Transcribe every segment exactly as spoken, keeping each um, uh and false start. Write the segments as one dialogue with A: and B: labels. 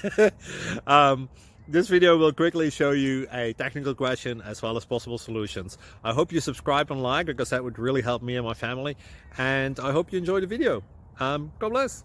A: um, this video will quickly show you a technical question as well as possible solutions. I hope you subscribe and like, because that would really help me and my family. And I hope you enjoy the video. Um, God bless.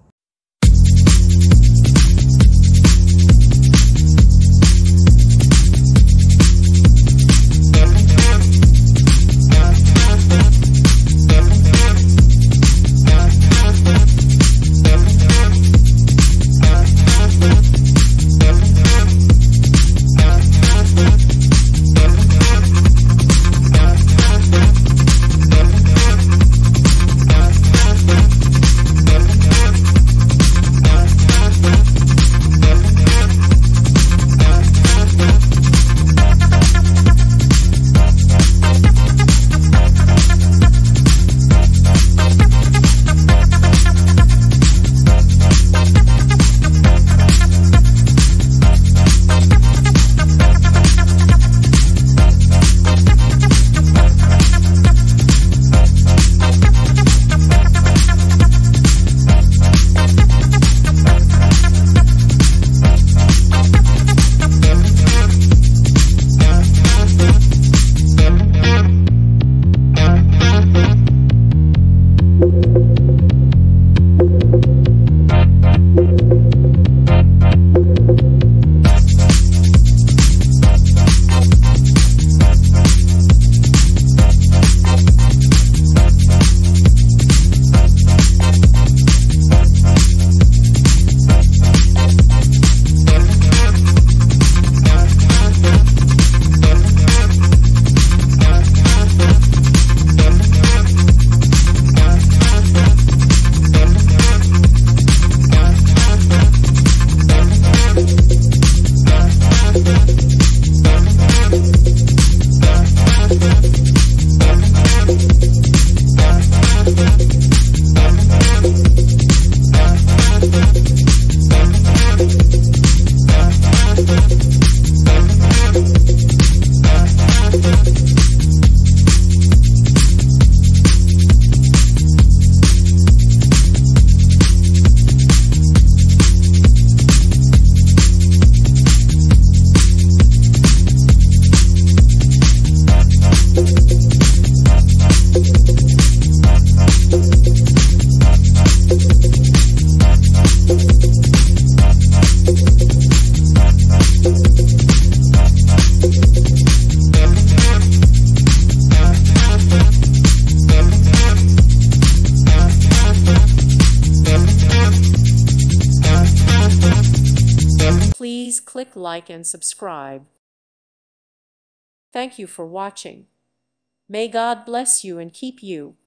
B: Please click like and subscribe. Thank you for watching. May God bless you and keep you.